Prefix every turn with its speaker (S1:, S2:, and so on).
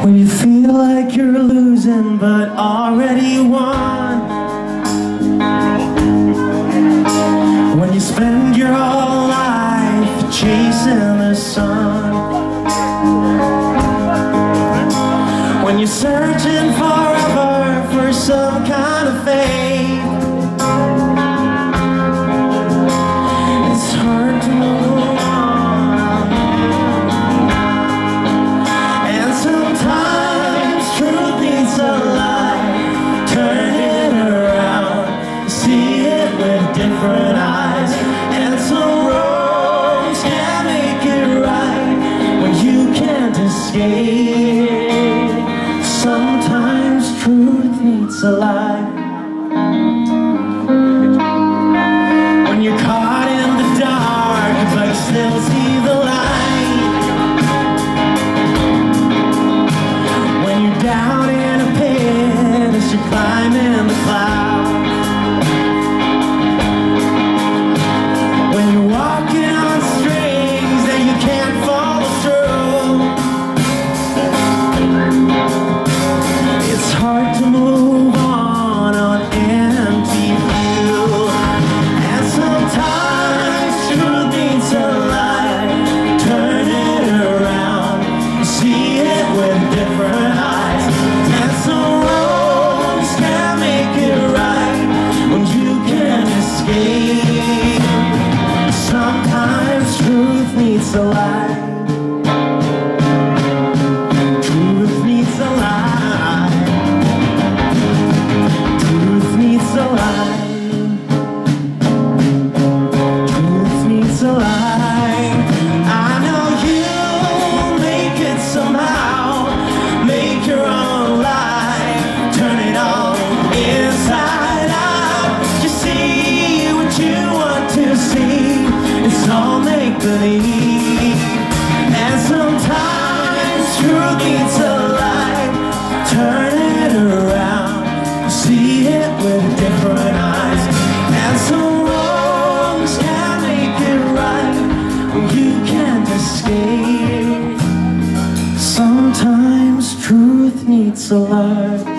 S1: When you feel like you're losing but already won. When you spend your whole life chasing the sun. When you're searching forever for some kind of faith. It's hard to move on. And sometimes truth needs a light. Turn it around, see it with different eyes. And some roads can make it right when you can't escape. Sometimes truth needs a light. When you're caught in the dark but you still see the light. When you're down in a pit as you're climbing the clouds. When you're walking on strings that you can't follow through. It's hard to move on empty fuel. And sometimes truth needs a light. Turn it around, see it with different eyes. And some roads can make it right when you can't escape. Sometimes truth needs a light. Truth needs a light. Truth needs a light. Truth needs a light. I know you'll make it somehow. Make your own life. Turn it on inside out. You see what you want to see. It's all make believe. And sometimes truth needs a light. Turn it around, see it with different eyes. And some wrongs can make it right when you can't escape. Sometimes truth needs a light.